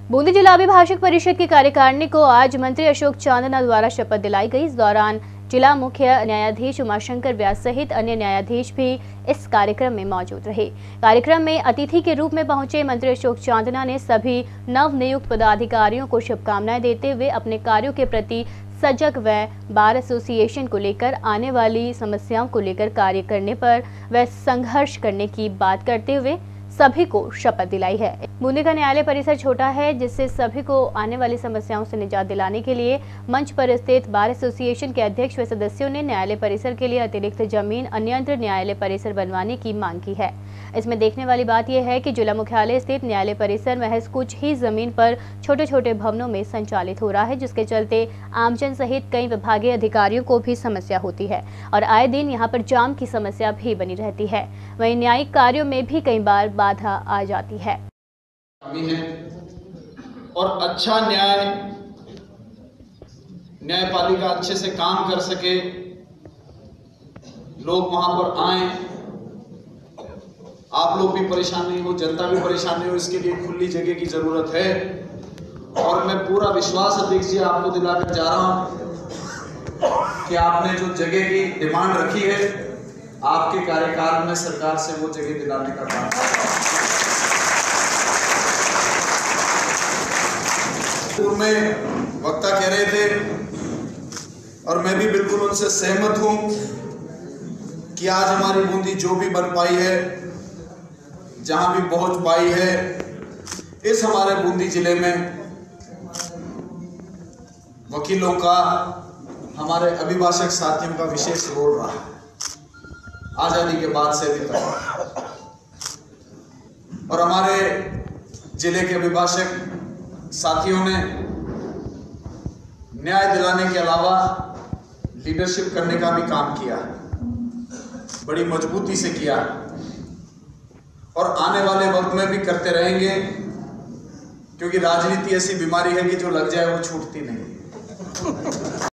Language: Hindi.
बूंदी जिला अभिभाषक परिषद की कार्यकारिणी को आज मंत्री अशोक चांदना द्वारा शपथ दिलाई गई। इस दौरान जिला मुख्य न्यायाधीश उमाशंकर व्यास सहित अन्य न्यायाधीश भी इस कार्यक्रम में मौजूद रहे। कार्यक्रम में अतिथि के रूप में पहुंचे मंत्री अशोक चांदना ने सभी नवनियुक्त पदाधिकारियों को शुभकामनाएं देते हुए अपने कार्यों के प्रति सजग व बार एसोसिएशन को लेकर आने वाली समस्याओं को लेकर कार्य करने पर व संघर्ष करने की बात करते हुए सभी को शपथ दिलाई है। बूंदी का न्यायालय परिसर छोटा है, जिससे सभी को आने वाली समस्याओं से निजात दिलाने के लिए मंच पर स्थित बार एसोसिएशन के अध्यक्ष व सदस्यों ने न्यायालय परिसर के लिए अतिरिक्त जमीन अन्यंत्र न्यायालय परिसर बनवाने की मांग की है। इसमें देखने वाली बात यह है कि जिला मुख्यालय स्थित न्यायालय परिसर महज कुछ ही जमीन पर छोटे छोटे भवनों में संचालित हो रहा है, जिसके चलते आमजन सहित कई विभागीय अधिकारियों को भी समस्या होती है और आए दिन यहाँ पर जाम की समस्या भी बनी रहती है। वहीं न्यायिक कार्यों में भी कई बार बाधा आ जाती है और अच्छा न्यायपालिका अच्छे से काम कर सके, लोग वहां पर आए, आप लोग भी परेशान नहीं हो, जनता भी परेशान नहीं हो, इसके लिए खुली जगह की जरूरत है। और मैं पूरा विश्वास अध्यक्ष जी आपको दिलाकर जा रहा हूं कि आपने जो जगह की डिमांड रखी है, आपके कार्यकाल में सरकार से वो जगह दिलाने का काम पूर्व में वक्ता कह रहे थे और मैं भी बिल्कुल उनसे सहमत हूं कि आज हमारी बूंदी जो भी बन पाई है, जहां भी पहुंच पाई है, इस हमारे बूंदी जिले में वकीलों का, हमारे अभिभाषक साथियों का विशेष रोल रहा है आजादी के बाद से अभी तक। और हमारे जिले के अभिभाषक साथियों ने न्याय दिलाने के अलावा लीडरशिप करने का भी काम किया, बड़ी मजबूती से किया और आने वाले वक्त में भी करते रहेंगे, क्योंकि राजनीति ऐसी बीमारी है कि जो लग जाए वो छूटती नहीं।